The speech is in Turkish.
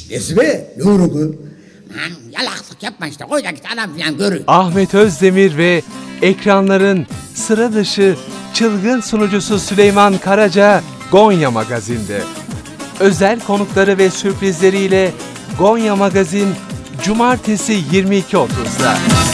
Nesibe? Ne olur kız? Lan yalaklık yapma işte, koy da git adam falan görür. Ahmet Özdemir ve ekranların sıra dışı çılgın sunucusu Süleyman Karaca Gonya Magazin'de. Özel konukları ve sürprizleriyle Gonya Magazin Cumartesi 22.30'da.